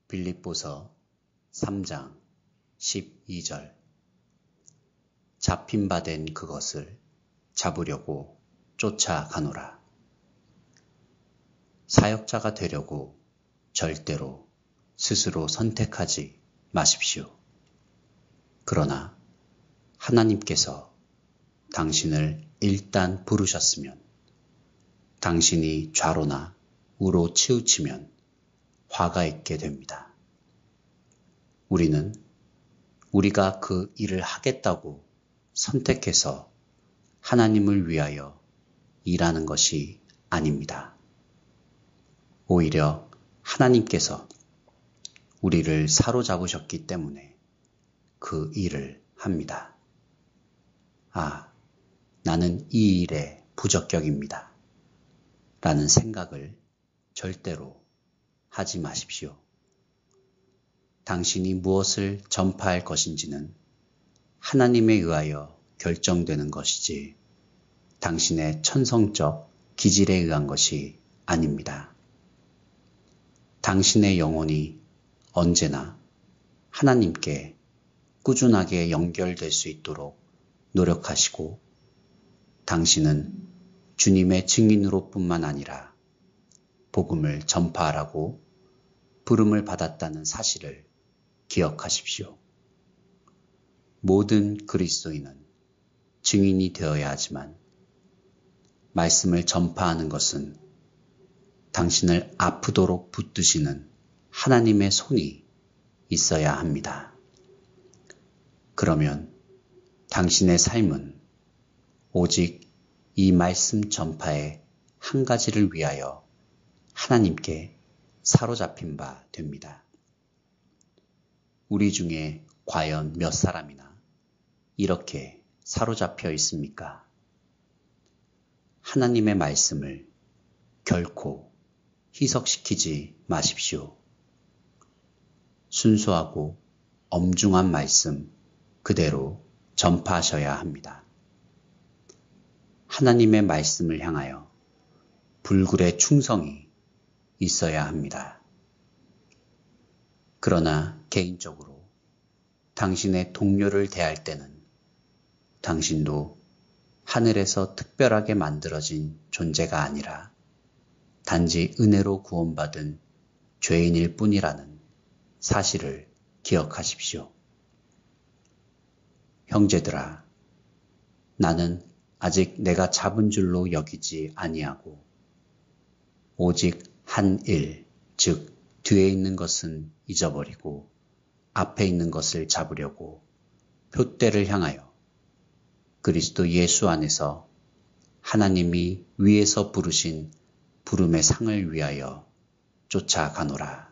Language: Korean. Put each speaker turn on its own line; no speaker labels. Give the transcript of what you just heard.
빌립보서 3장 12절 잡힌 바 된 그것을 잡으려고 쫓아가노라. 사역자가 되려고 절대로 스스로 선택하지 마십시오. 그러나 하나님께서 당신을 일단 부르셨으면 당신이 좌로나 우로 치우치면 화가 있게 됩니다. 우리는 우리가 그 일을 하겠다고 선택해서 하나님을 위하여 일하는 것이 아닙니다. 오히려 하나님께서 우리를 사로잡으셨기 때문에 그 일을 합니다. 나는 이 일에 부적격입니다. 라는 생각을 절대로 하지 마십시오. 당신이 무엇을 전파할 것인지는 하나님에 의하여 결정되는 것이지 당신의 천성적 기질에 의한 것이 아닙니다. 당신의 영혼이 언제나 하나님께 꾸준하게 연결될 수 있도록 노력하시고 당신은 주님의 증인으로 뿐만 아니라 복음을 전파하라고 부름을 받았다는 사실을 기억하십시오. 모든 그리스도인은 증인이 되어야 하지만 말씀을 전파하는 것은 당신을 아프도록 붙드시는 하나님의 손이 있어야 합니다. 그러면 당신의 삶은 오직 이 말씀 전파의 한 가지를 위하여 하나님께 사로잡힌 바 됩니다. 우리 중에 과연 몇 사람이나 이렇게 사로잡혀 있습니까? 하나님의 말씀을 결코 희석시키지 마십시오. 순수하고 엄중한 말씀 그대로 전파하셔야 합니다. 하나님의 말씀을 향하여 불굴의 충성이 있어야 합니다. 그러나 개인적으로 당신의 동료를 대할 때는 당신도 하늘에서 특별하게 만들어진 존재가 아니라 단지 은혜로 구원받은 죄인일 뿐이라는 사실을 기억하십시오. 형제들아, 나는 아직 내가 잡은 줄로 여기지 아니하고 오직 한 일, 즉 뒤에 있는 것은 잊어버리고 앞에 있는 것을 잡으려고 표대를 향하여 그리스도 예수 안에서 하나님이 위에서 부르신 부름의 상을 위하여 쫓아가노라.